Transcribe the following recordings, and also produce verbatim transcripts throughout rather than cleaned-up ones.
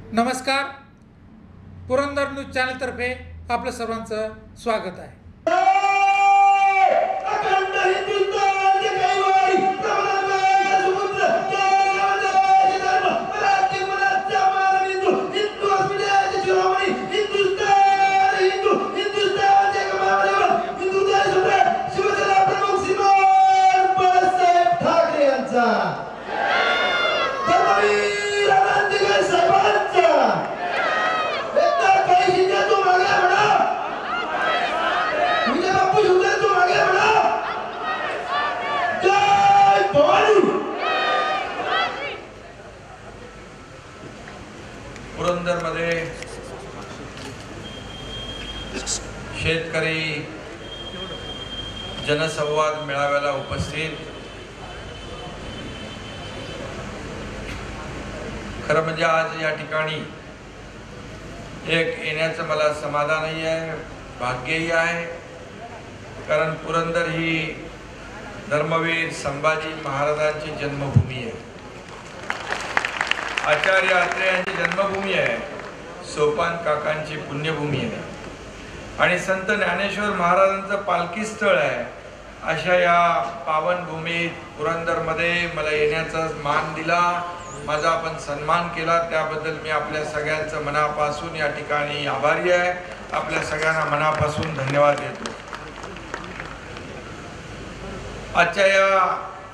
नमस्कार, Purandar news channel तर्फे आपलं सर्वांचं स्वागत आहे। पुरंदर मध्ये शेतकरी जनसंवाद मेळाव्याला उपस्थित खरं म्हणजे आज या ठिकाणी एक येण्याचं मला समाधानही आहे, भाग्यही आहे। कारण पुरंदर ही धर्मवीर संभाजी महाराजांची जन्मभूमी आहे, आचार्य अत्रे यांची जन्मभूमी आहे, सोपान काकांची पुण्यभूमी आहे आणि संत ज्ञानेश्वर महाराजांचं पालखी स्थळ आहे। अशा या पावनभूमीत पुरंदरमध्ये मला येण्याचा मान दिला, माझा आपण सन्मान केला, त्याबद्दल मी आपल्या सगळ्यांचं मनापासून या ठिकाणी आभारी आहे। आपल्या सगळ्यांना मनापासून धन्यवाद देतो। आजच्या या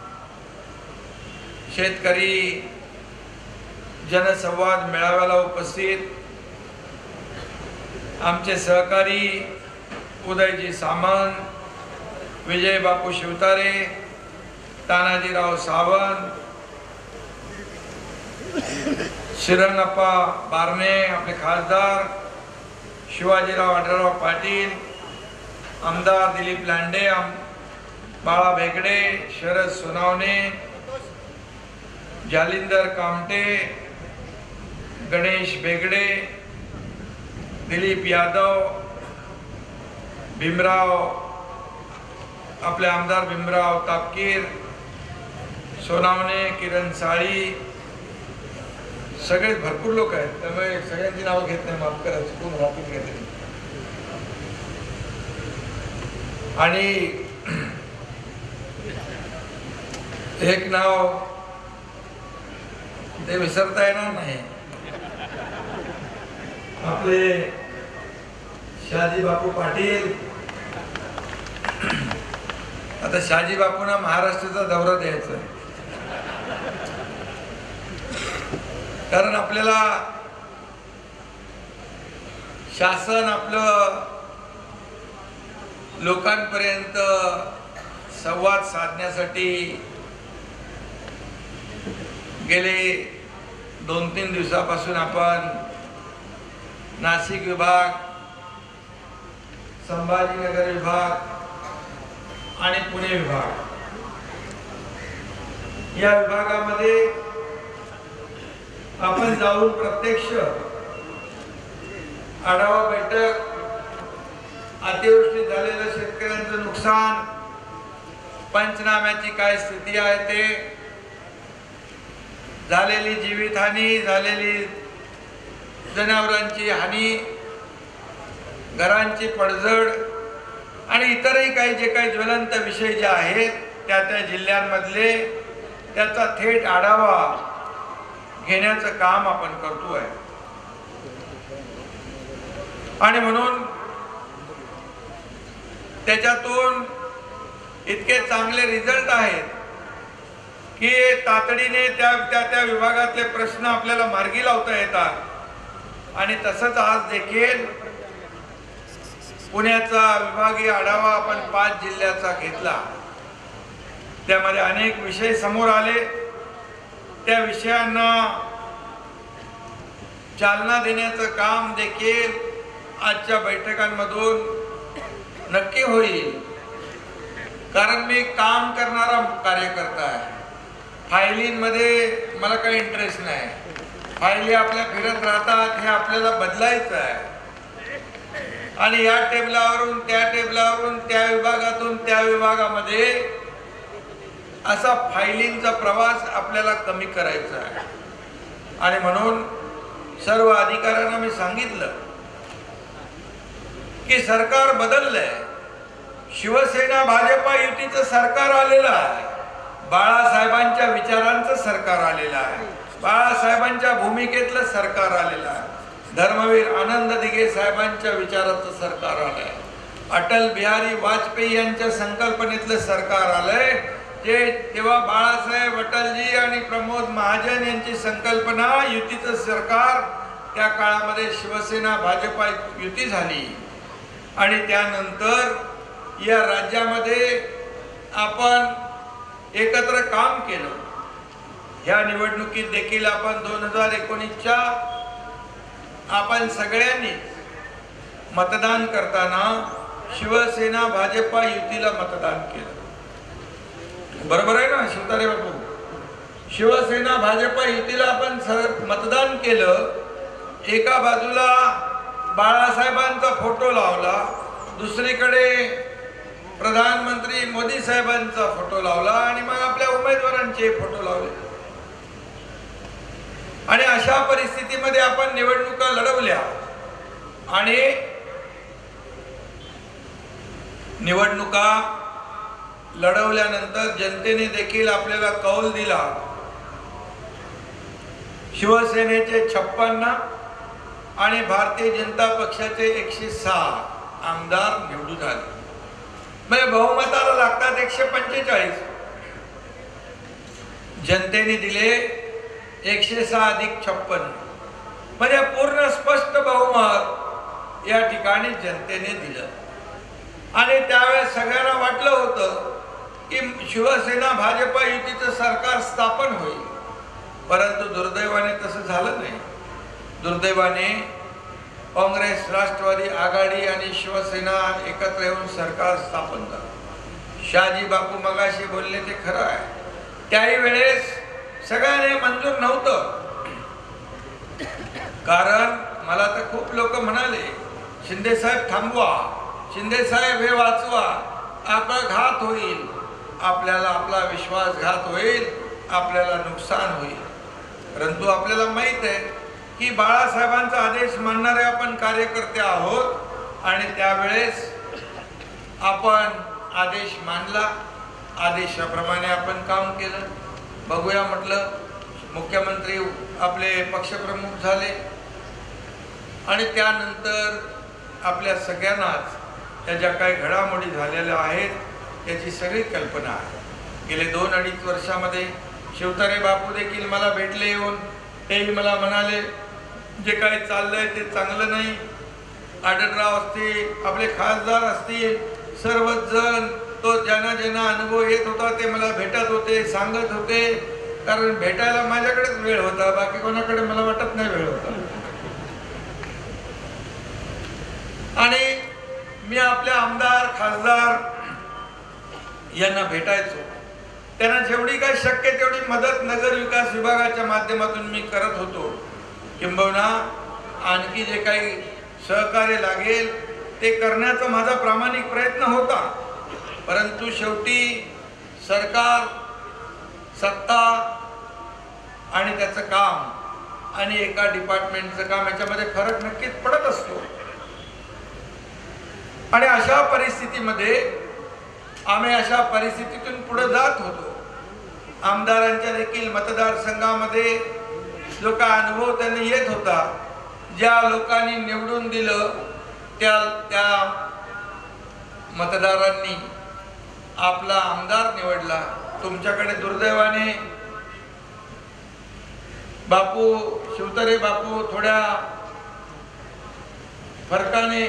शेतकरी जनसंवाद मेळाव्याला उपस्थित आमचे सहकारी उदयजी सामंत, विजय बापू शिवतारे, तानाजीराव सावंत, श्रीरंगप्पा बारणे, आपले खासदार शिवाजीराव आढळराव पाटील, आमदार दिलीप लांडे, बाळा भेगडे, शरद सोनावणे, जालिंदर कामटे, गणेश बेगडे, दिलीप यादव, भीमराव, आपले आमदार भीमराव तापकीर, सोनावणे, किरण साळी, सगळे भरपूर लोक आहेत, त्यामुळे सगळ्यांची नावं घेत नाही, माफ करा, चुकून राहतील घेतली। आणि एक नाव ते विसरता येणार नाही, आपले शहाजी बापू पाटील। आता शहाजी बापूंना महाराष्ट्राचा दौरा द्यायचा, कारण आपल्याला शासन आपलं लोकांपर्यंत संवाद साधण्यासाठी गेले दोन तीन दिवसापासून आपण नाशिक विभाग, संभाजीनगर विभाग आणि पुणे विभाग या विभागामध्ये आपण जाऊन प्रत्यक्ष आढावा बैठक, अतिवृष्टी झालेल्या शेतकऱ्यांचं नुकसान, पंचनाम्याची काय स्थिती आहे ते, झालेली जीवितहानी, झालेली जनावरांची हानी, घरांची पडझड आणि इतरही काही जे काही ज्वलंत विषय जे आहेत त्या त्या जिल्ह्यांमधले त्याचा थेट आढावा घेण्याचं काम आपण करतोय। आणि म्हणून त्याच्यातून इतके चांगले रिझल्ट आहेत की तातडीने त्या त्या त्या विभागातले प्रश्न आपल्याला मार्गी लावता येतात। आणि तसंच आज देखील पुण्याचा विभागीय आढावा आपण पाच जिल्ह्याचा घेतला, त्यामध्ये अनेक विषय समोर आले, त्या विषयांना चालना देण्याचं काम देखील आजच्या बैठकांमधून नक्की होईल। कारण मी काम करणारा कार्यकर्ता आहे, फायलींमध्ये मला काही इंटरेस्ट नाही, फायली आपल्या फिरत राहतात, हे आपल्याला बदलायचं आहे। आणि या टेबलावरून त्या टेबलावरून त्या विभागातून त्या विभागामध्ये असा फायलींचा प्रवास आपल्याला कमी करायचा आहे। आणि म्हणून सर्व अधिकाऱ्यांना मी सांगितलं की सरकार बदललंय, शिवसेना भाजपा युतीचं सरकार आलेलं आहे, बाळासाहेबांच्या विचारांचं सरकार आलेलं आहे, बाळासाहेबांच्या भूमिकेतलं सरकार आलेलं आहे, धर्मवीर आनंद दिघे साहेबांच्या विचाराचं सरकार आलंय, अटल बिहारी वाजपेयी यांच्या संकल्पनेतलं सरकार आलंय, जे तेव्हा बाळासाहेब अटलजी आणि प्रमोद महाजन यांची संकल्पना युतीचं सरकार, त्या काळामध्ये शिवसेना भाजपा युती झाली आणि त्यानंतर या राज्यामध्ये आपण एकत्र काम केलं। या निवडणुकीत देखील आपण दोन हजार एकोणीसच्या आपण सगळ्यांनी मतदान करताना शिवसेना भाजपा युतीला मतदान केलं, बरोबर आहे ना शिवतारे बापू? शिवसेना भाजपा युतीला आपण मतदान केलं। एका बाजूला बाळासाहेबांचा फोटो लावला, दुसरीकडे प्रधानमंत्री मोदी साहेबांचा फोटो लावला आणि मग आपल्या उमेदवारांचे फोटो लावले आणि अशा परिस्थितीमध्ये आपण निवडणुका लढवल्या आणि निवडणुका लढवल्यानंतर जनतेने देखील आपल्याला कौल दिला। शिवसेनेचे छप्पन्न आणि भारतीय जनता पक्षाचे एकशे सहा आमदार निवडून आले, म्हणजे बहुमताला लागतात एकशे पंचेचाळीस। जनतेने दिले एकशे सहा अधिक छप्पन, म्हणजे पूर्ण स्पष्ट बहुमत या ठिकाणी जनतेने दिलं आणि त्यावेळेस सगळ्यांना वाटलं होतं की शिवसेना भाजपा युतीचं सरकार स्थापन होईल, परंतु दुर्दैवाने तसं झालं नाही। दुर्दैवाने काँग्रेस, राष्ट्रवादी आघाडी आणि शिवसेना एकत्र येऊन सरकार स्थापन झालं। शहाजी बापू मगाशी बोलले ते खरं आहे, त्याही वेळेस सगळ्यांनी मंजूर नव्हतं, कारण मला तर खूप लोक म्हणाले शिंदे साहेब थांबवा, शिंदे साहेब हे वाचवा, आपला घात होईल, आपल्याला आपला विश्वासघात होईल, आपल्याला नुकसान होईल। परंतु आपल्याला माहित आहे की बाळासाहेबांचा आदेश मानणारे आपण कार्यकर्ते आहोत आणि त्यावेळेस आपण आदेश मानला, आदेशाप्रमाणे आपण काम केलं। बघूया म्हटलं, मुख्यमंत्री आपले पक्षप्रमुख झाले आणि त्यानंतर आपल्या सगळ्यांनाच त्या ज्या काही घडामोडी झालेल्या आहेत त्याची सगळी कल्पना आहे। गेले दोन अडीच वर्षामध्ये शिवतारे बापू देखील मला भेटले येऊन, तेही मला म्हणाले जे काही चाललंय ते चांगलं नाही। आढळराव असतील, आपले खासदार असतील, सर्वच जण तो ज्यांना ज्यांना अनुभव येत होता ते मला भेटत होते, सांगत होते, कारण भेटायला माझ्याकडेच वेळ होता, बाकी कोणाकडे मला वाटत नाही वेळ होता। आणि मी आपल्या आमदार खासदार यांना भेटायचो, त्यांना जेवढी काही शक्य तेवढी मदत नगर विकास विभागाच्या माध्यमातून मी करत होतो, किंबहुना आणखी जे काही सहकार्य लागेल ते करण्याचा माझा प्रामाणिक प्रयत्न होता। परंतु शेवटी सरकार, सत्ता आणि त्याचं काम आणि एका डिपार्टमेंटचं काम याच्यामध्ये फरक नक्कीच पडत असतो आणि अशा परिस्थितीमध्ये आम्ही अशा परिस्थितीतून पुढे जात होतो। आमदारांच्या देखील मतदारसंघामध्ये जो काय अनुभव त्यांना येत होता, ज्या लोकांनी निवडून दिलं त्या त्या मतदारांनी आपला आमदार निवडला। तुमच्याकडे दुर्दैवाने बापू शिवतारे बापू थोड्या फरकाने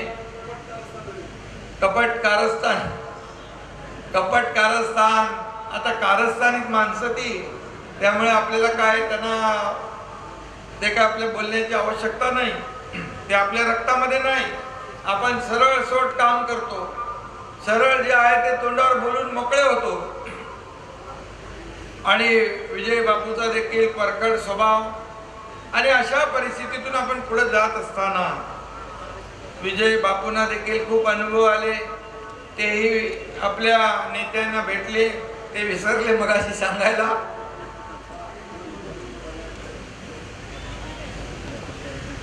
कपट कारस्थान कपट कारस्थान आता कारस्थानिक माणसं ती, त्यामुळे आपल्याला काय त्यांना ते काय आपल्या बोलण्याची आवश्यकता नाही, ते आपल्या रक्तामध्ये नाही। आपण सरळ सोट काम करतो, सरळ जे आहे ते तोंडावर बोलून मोकळे होतो आणि विजय बापूचा देखील परखड स्वभाव आणि अशा परिस्थितीतून आपण पुढे जात असताना विजय बापूंना देखील खूप अनुभव आले, तेही आपल्या नेत्यांना भेटले, ते विसरले मगाशी सांगायला।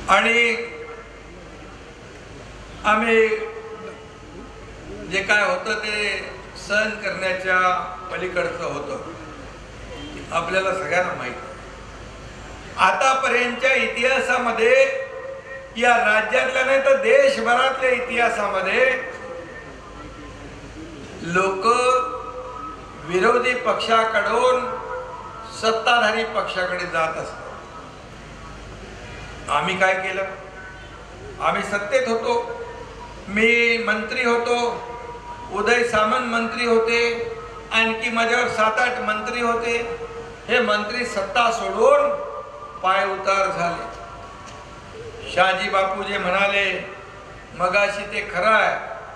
आणि आम्ही जे काय होतं ते सहन करण्याच्या पलीकडचं होतं आपल्याला सगळ्यांना माहिती. आतापर्यंतच्या इतिहासामध्ये या राज्यातल्या नाही तर देशभरातल्या इतिहासामध्ये लोक विरोधी पक्षाकडून सत्ताधारी पक्षाकडे जात असतात. आम्ही काय केलं? आम्ही सत्तेत होतो, मी मंत्री होतो, उदय सामंत मंत्री होते, आणखी माझ्यावर सात आठ मंत्री होते. हे मंत्री सत्ता सोडून पाय उतार झाले. शहाजी बापू जे म्हणाले मगाशी ते खरं आहे.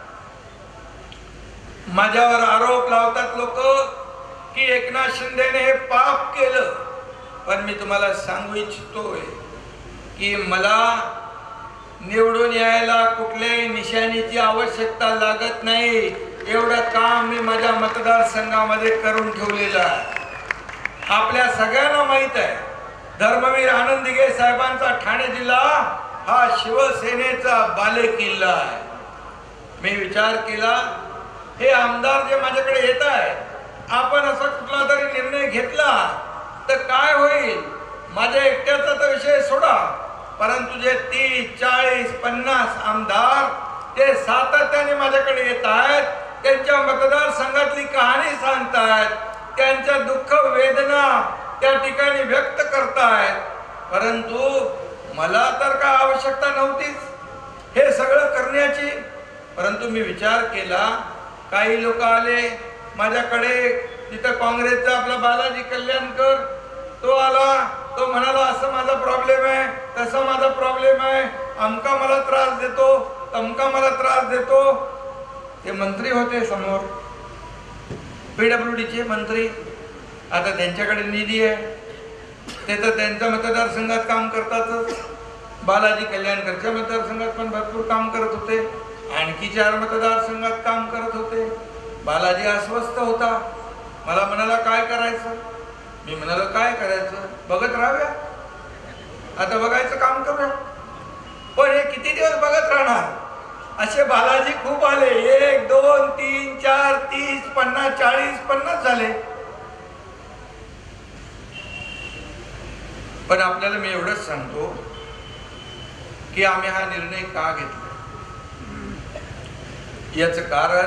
माझ्यावर आरोप लावतात लोक की एकनाथ शिंदेने हे पाप केलं, पण मी तुम्हाला सांगू इच्छितोय की मला निवडून यायला कुठल्याही निशाणीची आवश्यकता लागत नाही. एवढं काम मी माझ्या मतदारसंघामध्ये करून ठेवलेलं आहे. आपल्या सगळ्यांना माहित आहे धर्मवीर आनंद दिघे साहेबांचा ठाणे जिल्हा हा शिवसेनेचा बालेकिल्ला आहे. मी विचार केला हे आमदार जे माझ्याकडे येत आहे, आपण असा कुठला तरी निर्णय घेतला तर काय होईल? माझ्या एकट्याचा तर विषय सोडा, परंतु जे तीस चाळीस पन्नास आमदार ते सातत्याने माझ्याकडे येत आहेत, त्यांच्या मतदारसंघातली कहाणी सांगतायत, त्यांच्या दुःख वेदना त्या ठिकाणी व्यक्त करतायत. परंतु मला तर काय आवश्यकता नव्हतीच हे सगळं करण्याची. परंतु मी विचार केला, काही लोक आले माझ्याकडे, तिथं काँग्रेसचा आपला बालाजी कल्याणकर तो आला, तो म्हणाला असं माझा प्रॉब्लेम आहे, तसा माझा प्रॉब्लेम आहे, अमका मला त्रास देतो, तमका मला त्रास देतो. ते मंत्री होते समोर, पीडब्ल्यूडी चे मंत्री. आता त्यांच्याकडे निधी आहे, ते तर त्यांच्या मतदारसंघात काम करतातच. बालाजी कल्याणकरच्या मतदारसंघात पण भरपूर काम करत होते, आणखी चार मतदारसंघात काम करत होते. बालाजी अस्वस्थ होता, मला म्हणाला काय करायचं? मी म्हणालो काय करायचं, बघत राहाव्या, आता बघायचं काम करूया. पण हे किती दिवस बघत राहणार? असे बालाजी खूप आले, एक दोन तीन चार तीस पन्नास चाळीस पन्नास झाले. पण आपल्याला मी एवढंच सांगतो की आम्ही हा निर्णय का घेतला. याचं कारण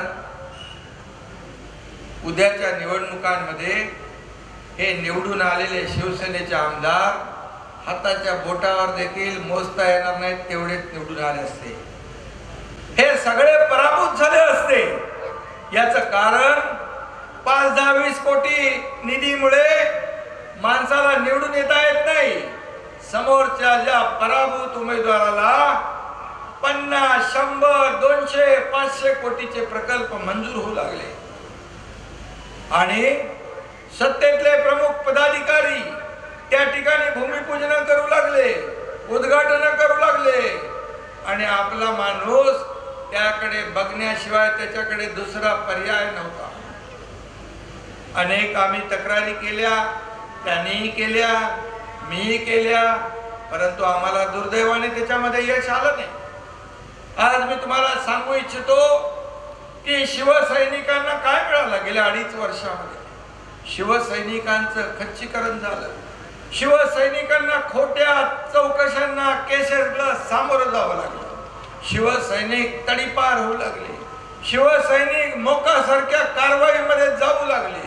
उद्याच्या निवडणुकांमध्ये हे निवडून आलेले शिवसेनेचे आमदार हाताच्या बोटावर देखील मोजता येणार नाहीत, तेवढेच निवडून आले असते, हे सगळे पराभूत झाले असते. याचं कारण पाच दहा वीस कोटी निधीमुळे माणसाला निवडून येता येत नाही. समोरच्या ज्या पराभूत उमेदवाराला पन्नास शंभर दोनशे पाचशे कोटीचे प्रकल्प मंजूर होऊ लागले आणि सत्तेतले प्रमुख पदाधिकारी त्या ठिकाणी भूमिपूजन करू लागले, उद्घाटन करू लागले आणि आपला माणूस त्याकडे बघण्याशिवाय त्याच्याकडे दुसरा पर्याय नव्हता. अनेक आम्ही तक्रारी केल्या, त्यांनीही केल्या, मीही केल्या, परंतु आम्हाला दुर्दैवाने त्याच्यामध्ये यश आलं नाही. आज मी तुम्हाला सांगू इच्छितो की शिवसैनिकांना काय मिळालं गेल्या अडीच वर्षामध्ये. शिवसैनिकांचं खच्चीकरण झालं, शिवसैनिकांना खोट्या चौकशांना केसेसला सामोरं जावं लागलं, शिवसैनिक तडीपार होऊ लागले, शिवसैनिक मोकासारख्या कारवाईमध्ये जाऊ लागले.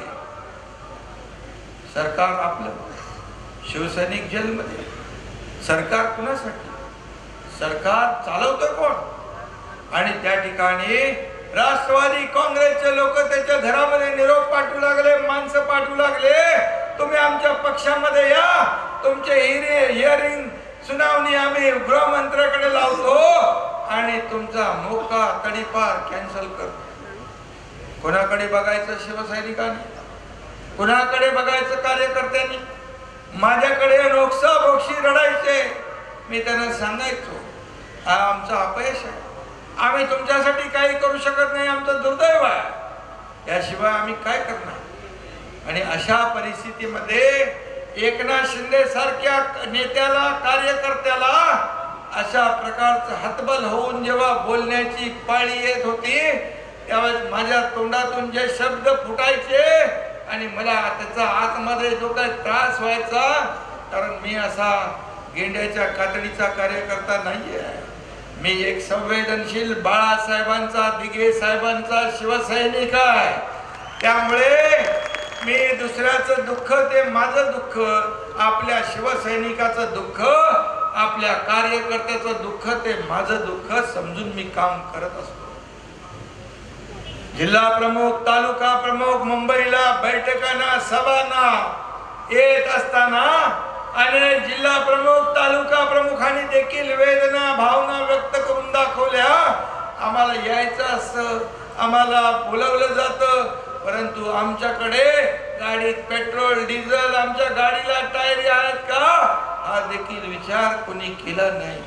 सरकार आपलं, शिवसैनिक जेलमध्ये. सरकार कुणासाठी? सरकार चालवतं कोण? आणि त्या ठिकाणी राष्ट्रवादी काँग्रेसचे लोक त्याच्या घरामध्ये निरोप पाठवू लागले, माणसं पाठवू लागले, तुम्ही आमच्या पक्षामध्ये या, तुमचे हिअरिंग सुनावणी आम्ही गृहमंत्र्याकडे लावतो आणि तुमचा मोका तडीपार कॅन्सल करतो. कोणाकडे बघायचं शिवसैनिकांनी? कोणाकडे बघायचं कार्यकर्त्यांनी? माझ्याकडे नोक्सा बोक्षी रडायचे. मी त्यांना सांगायचो हा आमचा अपयश आहे, आम्ही तुमच्यासाठी काही करू शकत नाही, आमचं दुर्दैव आहे, याशिवाय आम्ही काय करणार. आणि अशा परिस्थितीमध्ये एकनाथ शिंदे सारख्या नेत्याला कार्यकर्त्याला अशा प्रकारचं हतबल होऊन जेव्हा बोलण्याची पाळी येत होती त्यावेळेस माझ्या तोंडातून जे शब्द फुटायचे आणि मला त्याचा आतमध्ये जो काही त्रास व्हायचा, कारण मी असा गेंड्याच्या कातडीचा कार्यकर्ता नाहीये. मी एक संवेदनशील बाळासाहेबांचा, दिघे साहेबांचा शिवसैनिक आहे. त्यामुळे मी दुसऱ्याचं दुःख ते माझं दुःख, आपल्या शिवसैनिकाचं दुःख, आपल्या कार्यकर्त्याचं दुःख ते माझं दुःख समजून मी काम करत असतो. जिल्हा प्रमुख, तालुका प्रमुख मुंबईला बैठकांना, सभांना येत असताना अनेक जिल्हा प्रमुख, तालुका प्रमुखांनी देखील वेदना, भावना व्यक्त करून दाखवल्या. आम्हाला यायचं असतं, आम्हाला बोलवलं जातं, परंतु आमच्याकडे गाडीत पेट्रोल, डिझेल, आमच्या गाडीला टायरी आहेत का, हा देखील विचार कोणी केला नाही.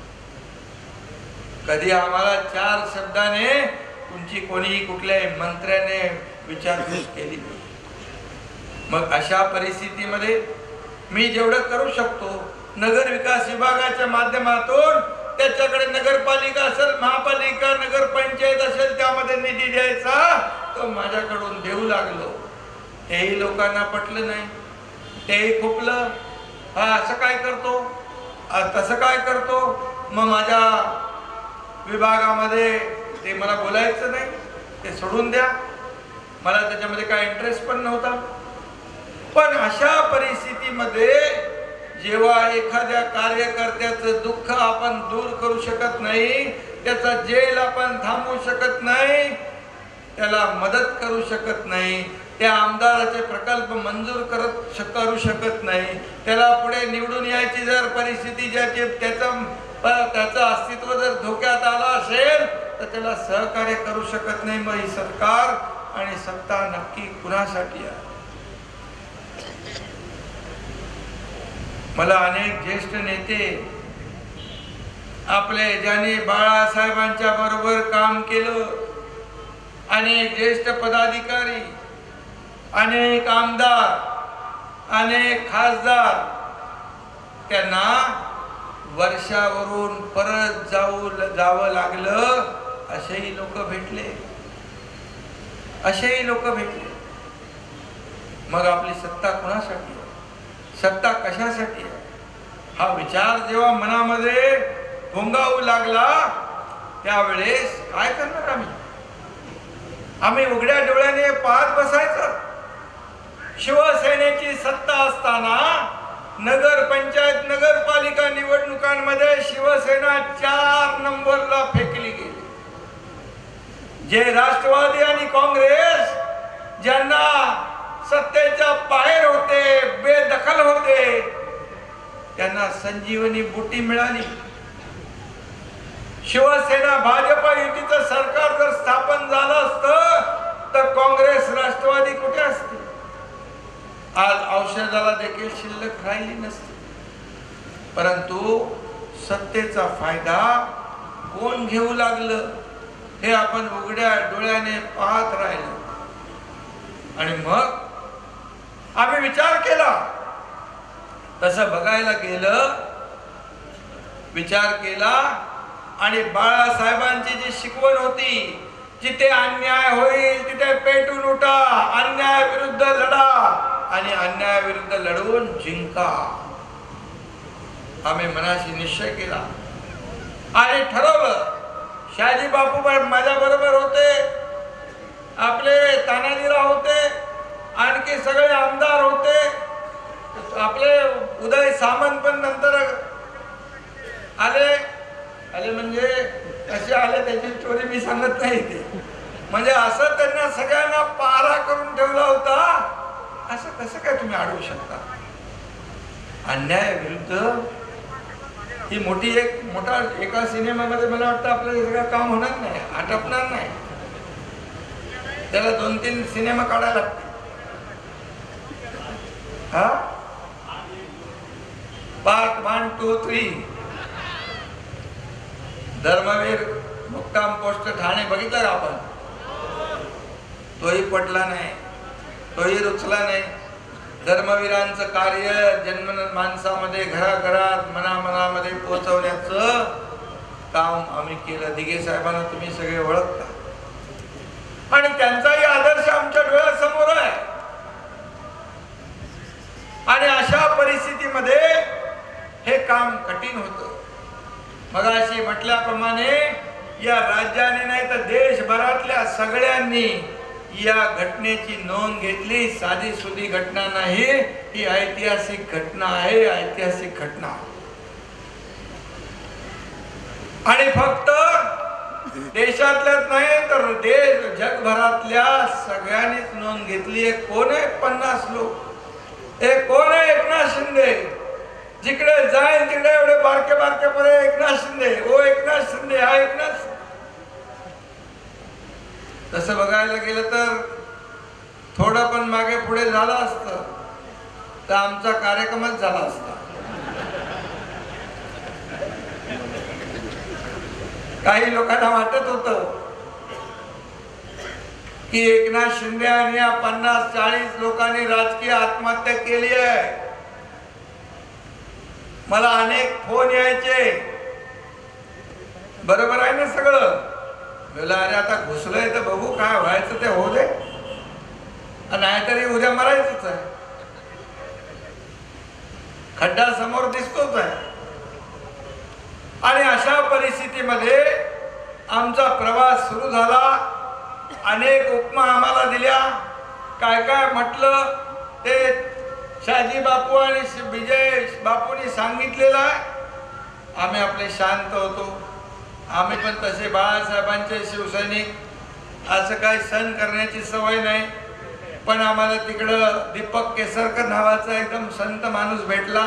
कधी आम्हाला चार शब्दाने तुमची कोणी कुठल्याही मंत्र्याने विचारपूस केली नाही. मग अशा परिस्थितीमध्ये मी जेवढं करू शकतो, नगर विकास विभागाच्या माध्यमातून त्याच्याकडे नगरपालिका असेल, महापालिका, नगरपंचायत असेल, त्यामध्ये निधी द्यायचा, तो माझ्याकडून देऊ लागलो. तेही लोकांना पटलं नाही, तेही खुपलं. हा असं काय करतो, तसं काय करतो. मग माझ्या विभागामध्ये ते मला बोलायचं नाही, ते सोडून द्या, मला त्याच्यामध्ये काय इंटरेस्ट पण नव्हता. पण अशा परिस्थितीमध्ये जेव्हा एखाद्या कार्यकर्त्याचं दुःख आपण दूर करू शकत नाही, त्याचा जेल आपण थांबवू शकत नाही, त्याला मदत करू शकत नाही, त्या आमदाराचे प्रकल्प मंजूर करत करू शकत नाही, त्याला पुढे निवडून यायची जर परिस्थिती, ज्याचे त्याचं त्याचं अस्तित्व जर धोक्यात आलं असेल तर त्याला सहकार्य करू शकत नाही. मग ही सरकार आणि सत्ता नक्की कुणासाठी आहे? मला अनेक ज्येष्ठ नेते, आपले ज्यांनी बाळासाहेबांच्या बरोबर काम केलं, अनेक ज्येष्ठ पदाधिकारी, अनेक आमदार, अनेक खासदार, त्यांना वर्षावरून परत जाऊ जावं लागलं, असेही लोक भेटले, असेही लोक भेटले. मग आपली सत्ता कोणासाठी, सत्ता कशासाठी आहे, हा विचार जेव्हा मनामध्ये घोंगावू लागला, त्यावेळेस काय करणार आम्ही? आम्ही उघड्या डोळ्याने पाहत बसायचं? शिवसेनेची सत्ता असताना नगर पंचायत, नगरपालिका निवडणुकांमध्ये शिवसेना चार नंबरला फेकली गेली. जे राष्ट्रवादी आणि काँग्रेस ज्यांना सत्तेच्या बाहेर होते, बेदखल होते, त्यांना संजीवनी बुटी मिळाली. शिवसेना भाजपा युतीचं सरकार जर स्थापन झालं असतं तर काँग्रेस, राष्ट्रवादी कुठे असते? आज औषधाला देखील शिल्लक राहिली नसते. परंतु सत्तेचा फायदा कोण घेऊ लागलं हे आपण उघड्या डोळ्याने पाहत राहिलो. आणि मग आम्ही विचार केला, तसं बघायला गेलं, विचार केला आणि बाळासाहेबांची जी शिकवण होती, जिथे अन्याय होईल तिथे पेटून उठा, अन्याय विरुद्ध लढा आणि अन्याय विरुद्ध लढवून जिंका, आम्ही मनाशी निश्चय केला आणि ठरवलं. शहाजी बापू माझ्या बरोबर होते, आपले तानाजीराव होते, आणखी सगळे आमदार होते, आपले उदय सामंत पण नंतर आले. आले म्हणजे कसे आले त्याची स्टोरी मी सांगत नाही. ते म्हणजे असं त्यांना सगळ्यांना पारा करून ठेवला होता. असं कसं काय तुम्ही अडवू शकता? अन्याय विरुद्ध ही मोठी एक मोठा एका सिनेमामध्ये मला वाटतं आपल्याला सगळं काम होणार नाही, आटपणार नाही. त्याला दोन तीन सिनेमा काढायला लागते. हा part one two three. Dharmaveer Mukkam post Thane बघितलं का आपण? तोही पटला नाही, तोही रुचला नाही. धर्मवीरांचं कार्य जन्म माणसामध्ये, घराघरात, मनामनामध्ये पोचवण्याचं काम आम्ही केलं. दिघे साहेबांना तुम्ही सगळे ओळखता आणि त्यांचाही आदर्श आमच्या डोळ्यासमोर आहे. आणि अशा परिस्थितीमध्ये हे काम कठीण होतं. मगाशी म्हटल्याप्रमाणे या राज्याने नाही तर देशभरातल्या सगळ्यांनी या घटनेची नोंद घेतली. साधी सुधी घटना नाही, ही ऐतिहासिक घटना आहे, ऐतिहासिक घटना. आणि फक्त देशातल्याच नाही तर देश जगभरातल्या सगळ्यांनीच नोंद घेतली. कोण आहे पन्नास लोक? हे कोण आहे एकनाथ शिंदे? जिकडे जाईल तिकडे एवढे बारके बारके परे एकनाथ शिंदे, ओ एकनाथ शिंदे, हा एकनाथ. तसं बघायला गेलं तर थोडं पण मागे पुढे झालं असतं तर आमचा कार्यक्रमच झाला असता. काही लोकांना वाटत होतं की एकनाथ शिंदे आणि या पन्नास चाळीस लोकांनी राजकीय आत्महत्या केली आहे. मला अनेक फोन यायचे, बरोबर आहे ना सगळं? अरे आता घुसलंय तर बघू काय व्हायचं ते होऊ दे, नाहीतरी उद्या मरायचंच आहे. खड्डा समोर दिसतोच आहे. आणि अशा परिस्थितीमध्ये आमचा प्रवास सुरू झाला. अनेक उपमा आम्हाला दिल्या. काय काय म्हटलं ते शहाजी बापू आणि विजय बापूंनी सांगितलेलं आहे. आम्ही आपले शांत होतो. आम्ही पण तसे बाळासाहेबांचे शिवसैनिक, असं काही सण करण्याची सवय नाही. पण आम्हाला तिकडं दीपक केसरकर नावाचा एकदम संत माणूस भेटला.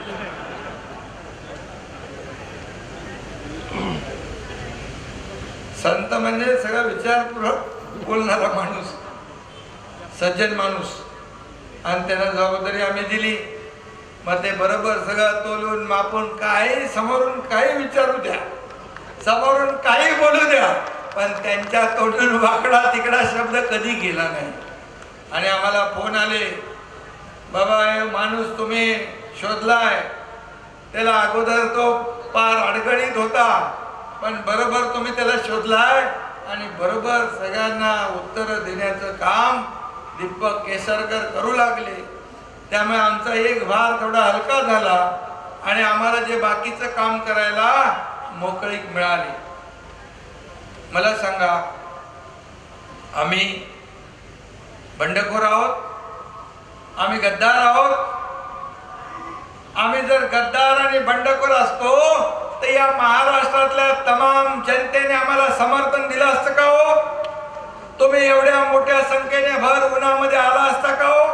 संत म्हणजे सगळं विचारपूर्वक बोलणारा माणूस, सज्जन माणूस. आणि त्यांना जबाबदारी आम्ही दिली. मग ते बरोबर सगळं तोलून मापून, काही समोरून काही विचारू द्या, समोरून काही बोलू द्या, पण त्यांच्या तोंडून वाकडा तिकडा शब्द कधी गेला नाही. आणि आम्हाला फोन आले, बाबा हे माणूस तुम्ही शोधलाय, त्याला अगोदर तो पार अडगळीत होता, पण बरोबर तुम्ही त्याला शोधलाय आणि बरोबर सगळ्यांना उत्तर देण्याचं काम दीपक केसरकर करू लागले. त्यामुळे आमचा एक भार थोडा हलका झाला आणि आम्हाला जे बाकीचं काम करायला मोकळीक मिळाली. मला सांगा, आम्ही बंडखोर आहोत? आम्ही गद्दार आहोत? आम्ही जर गद्दार आणि बंडखोर असतो तर या महाराष्ट्रातल्या तमाम जनतेने आम्हाला समर्थन दिलं असतं का हो? तुम्ही एवढ्या मोठ्या संख्येने भर उन्हामध्ये आला असता का हो?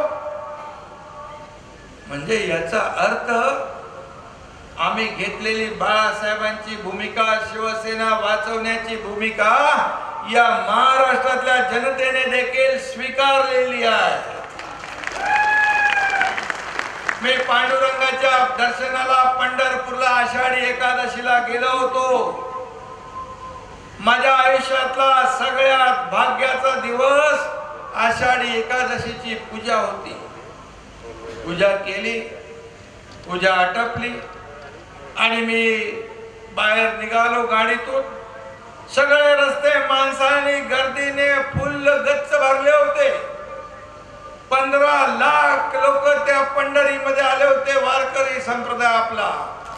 म्हणजे याचा अर्थ आम्ही घेतलेली बाळासाहेबांची भूमिका, शिवसेना वाचवण्याची भूमिका या महाराष्ट्रातल्या जनतेने देखील स्वीकारलेली आहे. मी पांडुरंगाच्या दर्शनाला पंढरपूरला आषाढी एकादशीला गेलो होतो. माझ्या आयुष्यातला सगळ्यात भाग्याचा दिवस आषाढी एकादशीची पूजा होती. पूजा केली, पूजा आटपली आणि मी बाहेर निघालो गाडीतून. सगळे रस्ते माणसाने गर्दीने फुल्ल गच्च भरले होते. पंधरा लाख लोक त्या पंढरीमध्ये आले होते. वारकरी संप्रदाय आपला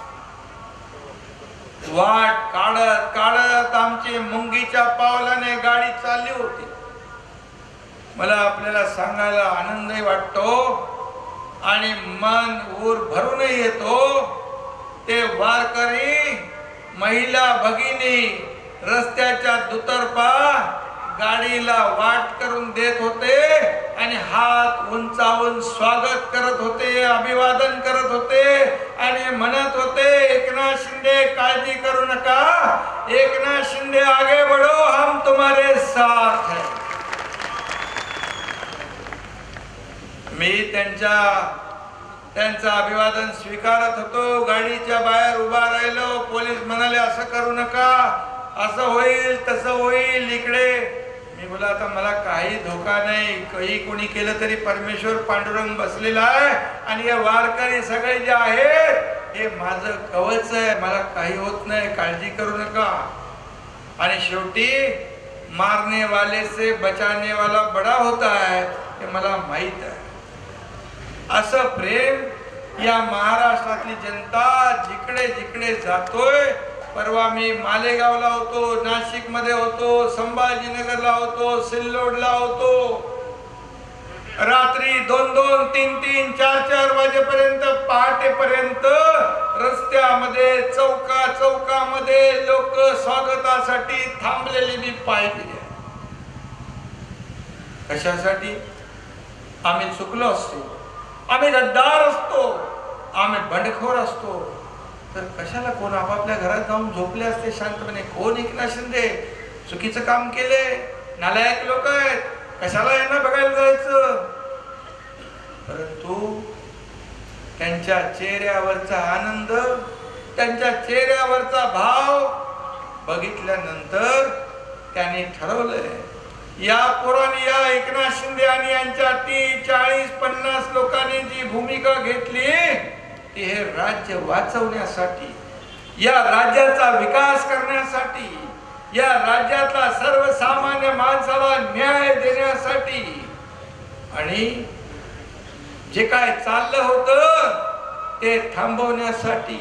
वाट काढत काढत आमची मुंगीच्या पावलाने गाडी चालली होती. मला आपल्याला सांगायला आनंदही वाटतो आणि मन ऊर भरूनही येतो. ते वारकरी महिला भगिनी रस्त्याच्या दुतर्फा गाडीला वाट करून देत होते आणि हात उंचावून स्वागत करत होते, अभिवादन करत होते आणि म्हणत होते, एकनाथ शिंदे काळजी करू नका, एकनाथ शिंदे आगे बढ़ो, हम तुम्हारे साथ हैं. मी त्यांच्या त्यांचं अभिवादन स्वीकारत होतो. गाडीच्या बाहेर उभा राहिलो. पोलीस म्हणाले असं करू नका, असं होईल तसं होईल इकडे. मी बोला आता मला काही धोका नाही, काही कोणी केलं तरी परमेश्वर पांडुरंग बसलेला आहे आणि हे वारकरी सगळे जे आहेत हे माझं कवच आहे, मला काही होत नाही, काळजी करू नका. आणि शेवटी मारने वाले से बचाने वाला बडा होता है हे मला माहित आहे. असं प्रेम या महाराष्ट्रातली जनता जिकडे जिकडे जातोय. परवा मी मालेगावला होतो, नाशिक मध्ये होतो, संभाजीनगरला होतो, सिल्लोडला होतो. रात्री दोन दोन तीन तीन चार चार वाजेपर्यंत पहाटेपर्यंत रस्त्यामध्ये चौका चौकामध्ये लोक स्वागतासाठी थांबलेली मी पाहिली. कशासाठी? आम्ही चुकलो असतो, आम्ही गद्दार असतो, आम्ही बंडखोर असतो तर कशाला कोण आपापल्या घरात जाऊन झोपले असते शांतपणे. कोण एकनाथ शिंदे चुकीचं काम केले, नालायक लोक आहेत, कशाला यांना बघायला जायचं. परंतु त्यांच्या चेहऱ्यावरचा आनंद, त्यांच्या चेहऱ्यावरचा भाव बघितल्यानंतर त्यांनी ठरवलंय या पोरांनी, या एकनाथ शिंदे आणि यांच्या तीस चाळीस पन्नास लोकांनी जी भूमिका घेतली ती हे राज्य वाचवण्यासाठी, या राज्याचा विकास करण्यासाठी, या राज्यातला सर्वसामान्य माणसाला न्याय देण्यासाठी आणि जे काय चाललं होतं ते थांबवण्यासाठी.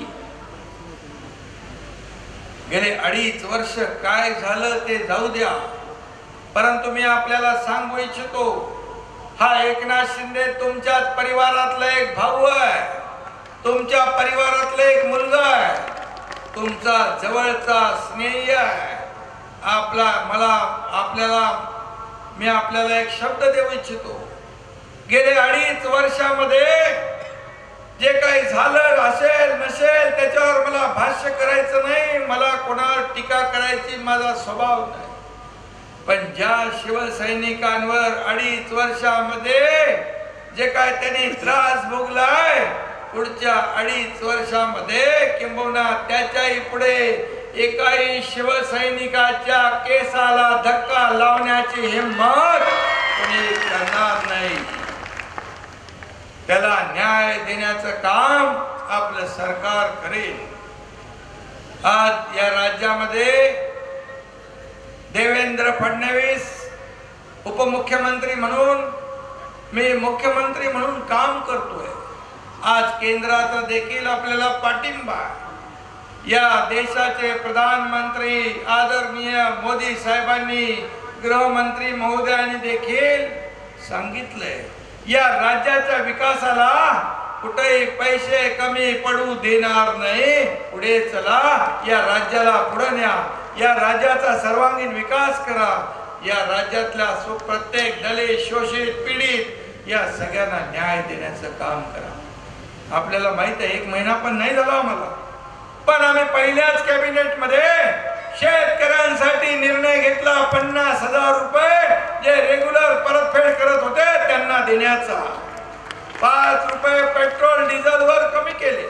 गेले अडीच वर्ष काय झालं ते जाऊ द्या, परंतु मी आपल्याला सांगू इच्छितो, हा एकनाथ शिंदे तुमच्याच परिवारातला एक भाऊ आहे, तुमच्या परिवारातला एक मुलगा आहे, तुमचा जवळचा स्नेही आहे. आपला मला आपल्याला मी आपल्याला एक शब्द देऊ इच्छितो. गेले अडीच वर्षामध्ये जे काही झालं असेल नसेल त्याच्यावर मला भाष्य करायचं नाही, मला कोणावर टीका करायची माझा स्वभाव नाही. पण ज्या शिवसैनिकांवर अडीच वर्षामध्ये जे काय त्यांनी त्रास भोगलाय, पुढच्या अडीच वर्षामध्ये किंबहुना त्याच्याही पुढे एकाही शिवसैनिकाच्या केसाला धक्का लावण्याची हिंमत कोणी करणार नाही. त्याला न्याय देण्याचं काम आपलं सरकार करेल. आज या राज्यामध्ये देवेंद्र फडणवीस उपमुख्यमंत्री म्हणून, मी मुख्यमंत्री म्हणून काम करतोय. आज केंद्रात देखील आपल्याला पाठिंबा. या देशाचे प्रधानमंत्री आदरणीय मोदी साहेबांनी, गृहमंत्री महोदयांनी देखील सांगितलंय या राज्याच्या विकासाला कुठेही पैसे कमी पडू देणार नाही. पुढे चला, या राज्याला पुढे न्या, या राज्याचा सर्वांगीण विकास करा, या राज्यातल्या प्रत्येक दलित शोषित पीडित या सगळ्यांना न्याय देण्याचं काम करा. आपल्याला माहित आहे एक महिना पण नाही झाला आम्हाला, पण आम्ही पहिल्याच कॅबिनेट मध्ये शेतकऱ्यांसाठी निर्णय घेतला पन्नास हजार रुपये जे रेग्युलर परतफेड करत होते त्यांना देण्याचा. पाच रुपये पेट्रोल डिझेल वर कमी केले.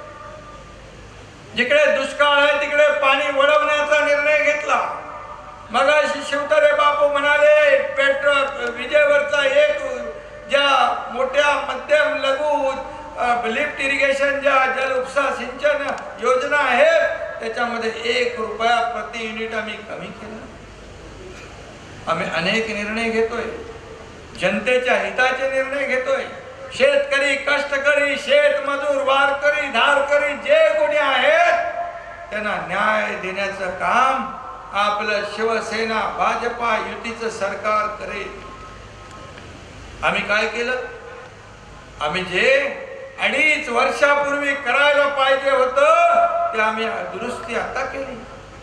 जिकडे दुष्काळ आहे तिकडे पाणी वळवण्याचा निर्णय घेतला. मगाशी शिवतारे बापू म्हणाले पेट्रोल विजेवरचा एक ज्या मोठ्या मध्यम लघु लिफ्ट इरिगेशन ज्या जल उपसा सिंचन योजना आहेत त्याच्यामध्ये एक रुपया प्रति युनिट आम्ही कमी केला. आम्ही अनेक निर्णय घेतोय, जनतेच्या हिताचे निर्णय घेतोय. शेतकरी, कष्टकरी, शेतमजूर, वारकरी, धारकरी जे कोणी आहेत त्यांना न्याय देण्याचं काम आपलं शिवसेना भाजपा युतीचं सरकार करेल. आम्ही काय केलं? आम्ही जे अडीच वर्षापूर्वी करायला पाहिजे होतं ते आम्ही दुरुस्ती आता केली.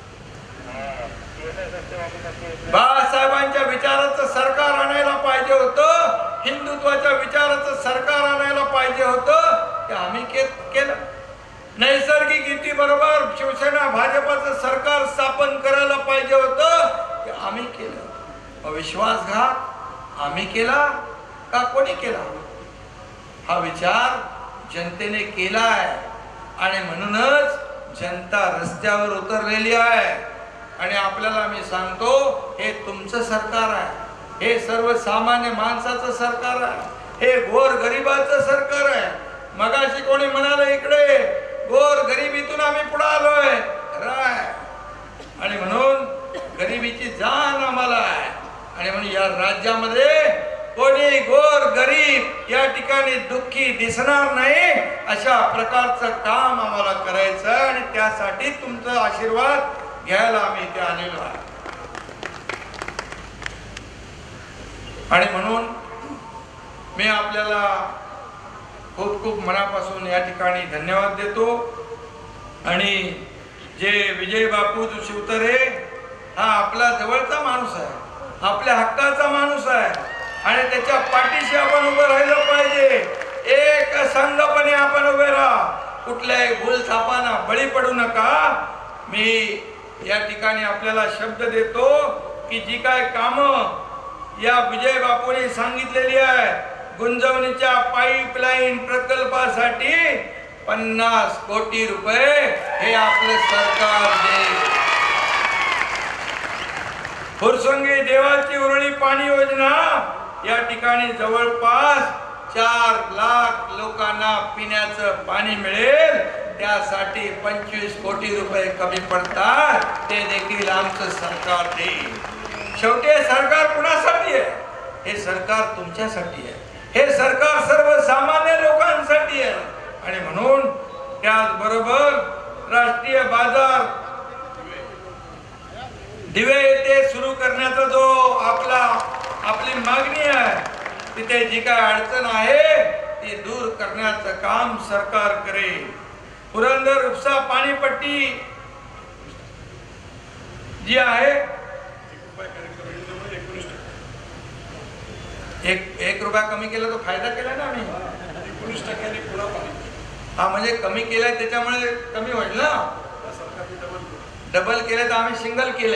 बाळासाहेबांच्या विचाराचं सरकार आणायला पाहिजे होतं, हिंदुत्वाच्या विचाराचं सरकार आणायला पाहिजे होतं ते आम्ही केलं. नैसर्गिक युती बरोबर शिवसेना भाजपाचं सरकार स्थापन करायला पाहिजे होतं ते आम्ही केलं. विश्वासघात आम्ही केला का कोणी केला? हा विचार जनतेने केलाय आणि म्हणूनच जनता रस्त्यावर उतरलेली आहे. आणि आपल्याला मी सांगतो हे तुमचं सरकार आहे, हे सर्वसामान्य माणसाचं सरकार आहे, हे गोर गरिबाचं सरकार आहे. मगाशी कोणी म्हणाले इकडे गरिबीतून आम्ही पुढे आलोय खरंय, आणि म्हणून गरिबीची जाण आम्हाला आहे, आणि म्हणून या राज्यामध्ये कोणी गोर गरीब या ठिकाणी दुःखी दिसणार नाही अशा प्रकारचं काम आम्हाला करायचं, आणि त्यासाठी तुमचा आशीर्वाद घ्यायला आम्ही इथे आलेलो आहे. आणि म्हणून मी आपल्याला खूप खूप मनापासून या ठिकाणी धन्यवाद देतो. आणि जे विजय बापू शिवतरे हा आपला जवळचा माणूस आहे, आपल्या हक्काचा माणूस आहे, आणि त्याच्या पाठीशी आपण उभं राहिलं पाहिजे. एक संघपणे आपण उभे राहा, कुठल्याही भूलथापांना बळी पडू नका. मी या ठिकाणी आपल्याला शब्द देतो की जी काय कामं या विजय बापूने सांगितलेली आहे, गुंजवणीच्या पाईपलाईन प्रकल्पासाठी पन्नास कोटी रुपये हे आपलं सरकार देईल. फुरसंगी देवाची उरळी पाणी योजना या ठिकाणी जवळपास चार लाख लोकांना पिण्याचं पाणी मिळेल, त्यासाठी पंचवीस कोटी रुपये कमी पडतात, ते देखील आमचं सरकार देईल. शेवटी हे सरकार कुणासाठी आहे? हे सरकार तुमच्यासाठी आहे, हे सरकार सर्वसामान्य लोकांसाठी आहे. आणि म्हणून त्याचबरोबर राष्ट्रीय बाजार दिवे येथे सुरू करण्याचा जो आपला आपली मागणी आहे, तिथे जी काय अडचण आहे ती दूर करण्याचं काम सरकार करेल. पुरंदर उपसा पाणीपट्टी जी आहे एक एक रुपया कमी केला तो फायदा केला ना आम्ही एकोणीस टक्क्यांनी पुन्हा हा म्हणजे कमी केलाय त्याच्यामुळे कमी होईल ना. डबल केले तर आम्ही सिंगल केले,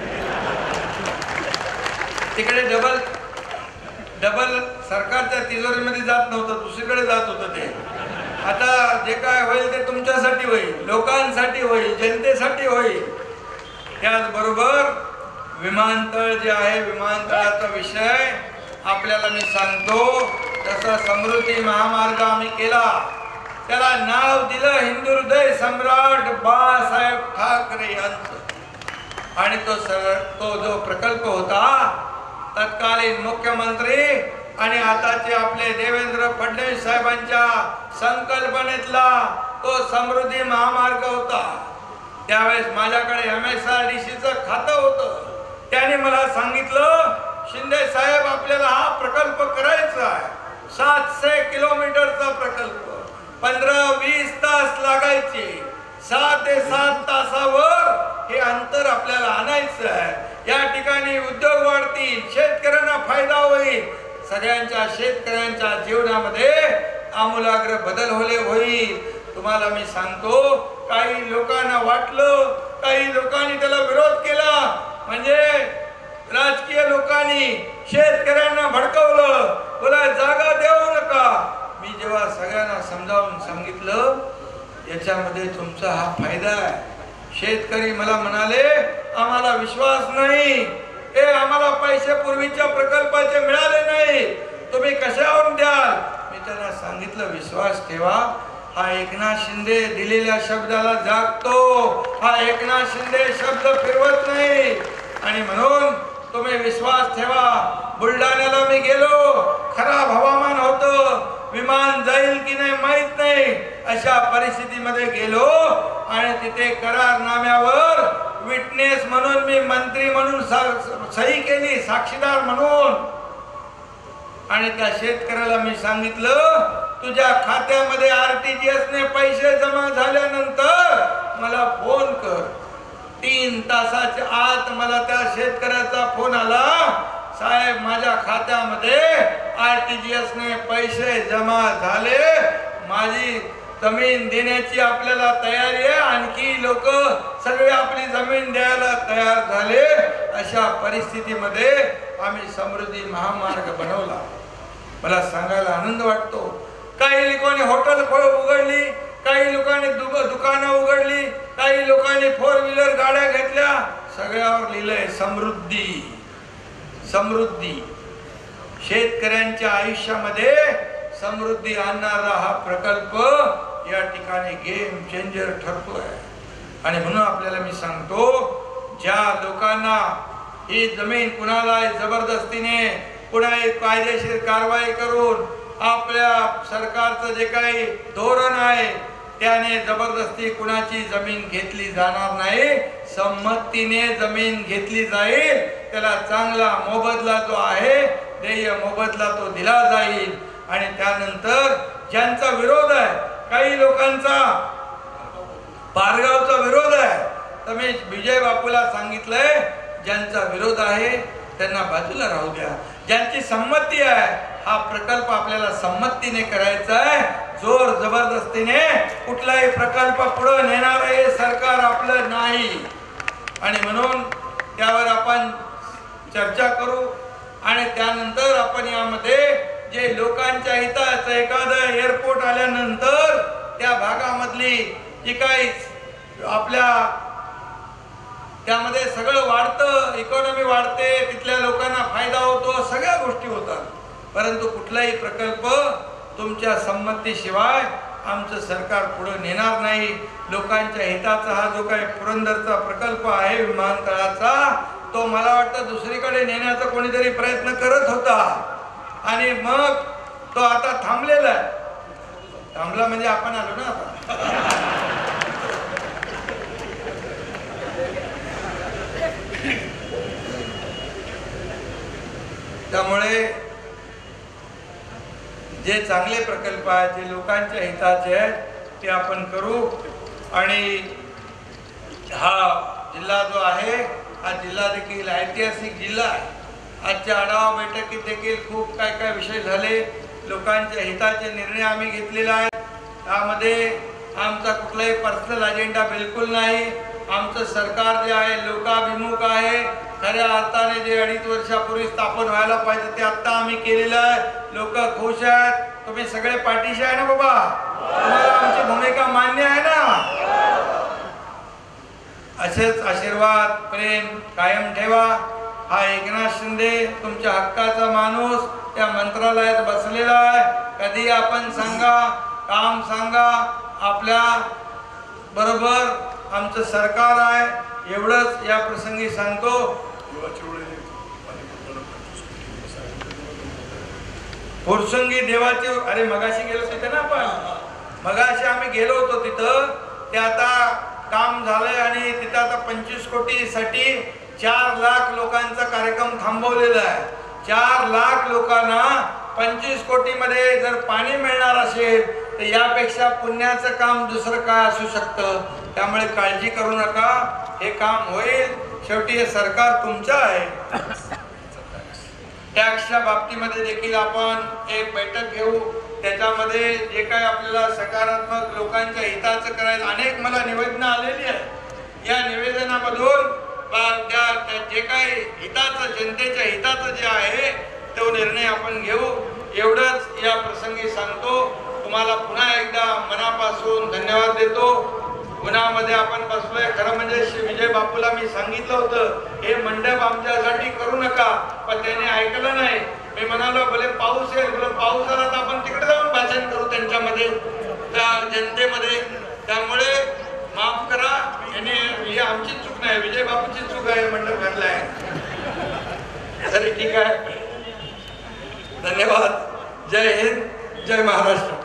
तिकडे डबल डबल सरकारच्या तिजोरीमध्ये जात नव्हतं, दुसरीकडे जात होतं ते. आता जे काय होईल ते तुमच्यासाठी होईल, लोकांसाठी होईल, जनतेसाठी होईल. त्याचबरोबर विमानतळ जे आहे, विमानतळाचा विषय आपल्याला मी सांगतो, जसा समृद्धी महामार्ग आम्ही केला, त्याला नाव दिलं हिंदू हृदय सम्राट बाळासाहेब ठाकरे यांचं. आणि तो तो जो प्रकल्प होता, तत्कालीन मुख्यमंत्री आणि आताचे आपले देवेंद्र फडणवीस साहेबांच्या संकल्पनेतला तो समृद्धी महामार्ग होता. त्यावेळेस माझ्याकडे M S R D C चं खातं होतं. त्याने मला सांगितलं, शिंदे साहेब आपल्याला हा प्रकल्प करायचा आहे, सातशे किलोमीटरचा प्रकल्प, पंधरा वीस तास लागायचे, सहा ते सात तासावर हे अंतर आपल्याला आणायचं आहे. या ठिकाणी उद्योग वाढतील, शेतकऱ्यांना फायदा होईल, सगळ्यांच्या शेतकऱ्यांच्या जीवनामध्ये आमूलाग्र बदल होले होईल. तुम्हाला मी सांगतो, काही लोकांना वाटलं, काही लोकांनी त्याला विरोध केला, म्हणजे राजकीय लोकांनी शेतकऱ्यांना भडकवलं, बोला जागा देऊ नका. मी जेव्हा सगळ्यांना समजावून सांगितलं, याच्यामध्ये तुमचा हा फायदा आहे. शेतकरी मला म्हणाले, आम्हाला विश्वास नाही, हे आम्हाला पैसे पूर्वीच्या प्रकल्पाचे मिळाले नाही, तुम्ही कशावरून द्याल? मी त्यांना सांगितलं, विश्वास ठेवा, हा एकनाथ शिंदे दिलेल्या शब्दाला जागतो, हा एकनाथ शिंदे शब्द फिरवत नाही. आणि म्हणून तुम्ही विश्वास ठेवा. बुलढाण्याला मी गेलो, खराब हवामान होतं, विमान जाईल की नाही माहित नाही, अशा परिस्थितीमध्ये गेलो आणि तिथे करारनाम्यावर विटनेस म्हणून मी मंत्री म्हणून सही केली, साक्षीदार म्हणून. आणि त्या शेतकऱ्याला मी सांगितलं, तुझ्या खात्यामध्ये आरटीजीएस ने पैसे जमा झाल्यानंतर मला फोन कर. तीन तासाच्या आत मला त्या शेतकऱ्याचा फोन आला, साहेब माझ्या खात्यामध्ये आरटीजीएस ने पैसे जमा झाले, माझी जमीन देण्याची आपल्याला तयारी आहे, आणखी लोक सगळे आपली जमीन द्यायला तयार झाले. अशा परिस्थितीमध्ये आम्ही समृद्धी महामार्ग बनवला. मला सांगायला आनंद वाटतो, काही लोकांनी हॉटेल उघडली, काही लोकांनी दुकानं उघडली, काही लोकांनी फोर व्हीलर गाड्या घेतल्या, सगळ्यावर लिहिलंय समृद्धी समृद्धी. शेतकऱ्यांच्या आयुष्यामध्ये समृद्धी आणणारा हा प्रकल्प या ठिकाणी गेम चेंजर ठरतोय. आणि म्हणून आपल्याला मी सांगतो, ज्या लोकांना ही जमीन कुणाला जबरदस्तीने कुणाही कायदेशीर कारवाई करून आपल्या सरकारचं जे काही धोरण आहे त्याने जबरदस्ती कुणाची जमीन घेतली जाणार नाही. संमतीने जमीन घेतली जाईल, त्याला चांगला मोबदला जो आहे, देय मोबदला तो दिला जाईल. आणि त्यानंतर ज्यांचा विरोध आहे, काही लोकांचा पारगावचा विरोध आहे, तर मी विजय बापूला सांगितलंय, ज्यांचा विरोध आहे त्यांना बाजूला राहू द्या. ज्यांची संमती आहे, हा प्रकल्प आपल्याला संमतीने करायचा आहे. जोर जबरदस्तीने कुठलाही प्रकल्प पुढे नेणार हे सरकार आपलं नाही. आणि म्हणून त्यावर आपण चर्चा करू. आणि त्यानंतर आपण यामध्ये जे लोकांच्या हिताचं एखादं एअरपोर्ट आल्यानंतर त्या भागामधली जी काही आपल्या त्यामध्ये सगळं वाढतं, इकॉनॉमी वाढते, तिथल्या लोकांना फायदा होतो, सगळ्या गोष्टी होतात. परंतु कुठलाही प्रकल्प तुमच्या संमतीशिवाय आमचं सरकार पुढे नेणार नाही. लोकांच्या हिताचा हा जो काही पुरंदरचा प्रकल्प आहे विमानतळाचा, तो मला वाटतं दुसरीकडे नेण्याचा कोणीतरी प्रयत्न करत होता आणि मग तो आता थांबलेला आहे. थांबला म्हणजे आपण आलो ना आता. त्यामुळे जे चांगले प्रकल्प आहेत, जे लोकांच्या हिताचे आहेत, ते आपण करू. आणि हा जिल्हा जो आहे, हा जिल्हा देखील ऐतिहासिक जिल्हा आहे. आजच्या आढावा बैठकीत देखील खूप काय काय विषय झाले. लोकांच्या हिताचे निर्णय आम्ही घेतलेला आहे. त्यामध्ये आमचा कुठलाही पर्सनल अजेंडा बिलकुल नाही. आमचं सरकार जे आहे लोकाभिमुख आहे. खऱ्या अर्थाने जे अडीच वर्षापूर्वी स्थापन व्हायला पाहिजे ते आता आम्ही केलेलं आहे. लोक खुश आहेत. तुम्ही सगळे पाठीशी आहे ना बाबा? तुम्हाला आमची भूमिका मान्य आहे ना? असेच आशीर्वाद प्रेम कायम ठेवा. हा एकनाथ शिंदे तुमच्या हक्काचा माणूस त्या मंत्रालयात बसलेला आहे. कधी आपण सांगा, काम सांगा, आपल्या बरोबर आमचं सरकार आहे. एवढंच या प्रसंगी सांगतो. फुरसंगी देवाची, अरे मगाशी गेलो तिथे ना आपण, मगाशी आम्ही गेलो होतो तिथं. ते आता काम झालंय आणि तिथं आता पंचवीस कोटी साठी चार लाख लोकांचा कार्यक्रम थांबवलेला आहे. चार लाख लोकांना पंचवीस कोटी मध्ये जर पाणी मिळणार असेल तर यापेक्षा पुण्याचं काम दुसरं काय असू शकतं. त्यामुळे काळजी करू नका, हे काम होईल. शेवटी हे सरकार तुमचं आहे. टॅक्सच्या बाबतीमध्ये देखील आपण एक बैठक घेऊ. त्याच्यामध्ये जे काही आपल्याला सकारात्मक लोकांच्या हिताचं करायचं, अनेक मला निवेदनं आलेली आहे. या निवेदनामधून त्या जे काही हिताचं, जनतेच्या हिताचं जे आहे तो निर्णय आपण घेऊ. एवढंच या प्रसंगी सांगतो. तुम्हाला पुन्हा एकदा मनापासून धन्यवाद देतो. उन्हामध्ये आपण बसलोय. खरं म्हणजे श्री विजय बापूला मी सांगितलं होतं हे मंडप आमच्यासाठी करू नका, पण त्याने ऐकलं नाही. मी म्हणालो भले पाऊस येईल, भले पाऊस आला तर आपण तिकडे जाऊन भाषण करू त्यांच्यामध्ये, त्या जनतेमध्ये. त्यामुळे माफ करा, याने ही आमची चूक नाही, विजय बापूची चूक आहे, मंडप घातलाय. तरी ठीक आहे. धन्यवाद. जय हिंद, जय महाराष्ट्र.